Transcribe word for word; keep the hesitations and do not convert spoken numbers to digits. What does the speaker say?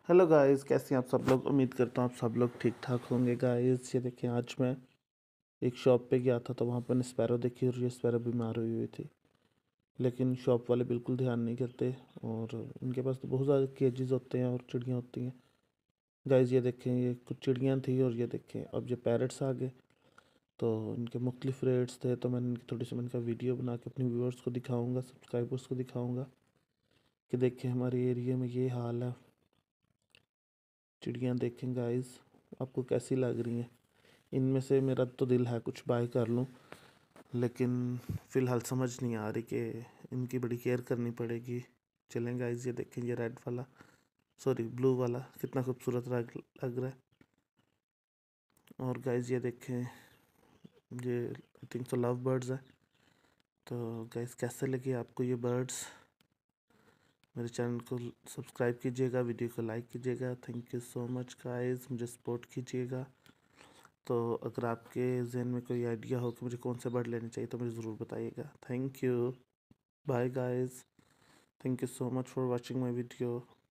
Hello guys, कैसे हैं आप सब लोग। उम्मीद करता हूँ आप सब लोग ठीक ठाक होंगे। गाइस ये देखें, आज मैं एक शॉप पे गया था तो वहाँ पर स्पैरो देखी और ये स्पैरो बीमार हुई हुई थी, लेकिन शॉप वाले बिल्कुल ध्यान नहीं करते और इनके पास तो बहुत ज़्यादा केजेस होते हैं और चिड़ियाँ होती हैं। गाइस ये देखें, ये कुछ चिड़ियाँ थी और ये देखें अब ये पैरट्स आ गए। तो इनके मुख्तलिफ रेट्स थे, तो मैंने इनकी थोड़ी सी मैंने कहा वीडियो बना के अपने व्यूअर्स को दिखाऊँगा, सब्सक्राइबर्स को दिखाऊँगा कि देखें हमारे एरिया में ये हाल है। चिड़ियाँ देखें गाइस, आपको कैसी लग रही हैं। इनमें से मेरा तो दिल है कुछ बाय कर लूं, लेकिन फ़िलहाल समझ नहीं आ रही कि इनकी बड़ी केयर करनी पड़ेगी। चलें गाइस, ये देखें, ये रेड वाला, सॉरी ब्लू वाला कितना खूबसूरत लग लग रहा है। और गाइस ये देखें, ये आई थिंक तो लव बर्ड्स है। तो गाइस कैसे लगे आपको ये बर्ड्स। मेरे चैनल को सब्सक्राइब कीजिएगा, वीडियो को लाइक कीजिएगा। Thank you so much guys, मुझे सपोर्ट कीजिएगा। तो अगर आपके जहन में कोई आइडिया हो कि मुझे कौन से बर्ड लेने चाहिए तो मुझे ज़रूर बताइएगा। Thank you, bye guys, thank you so much for watching my video.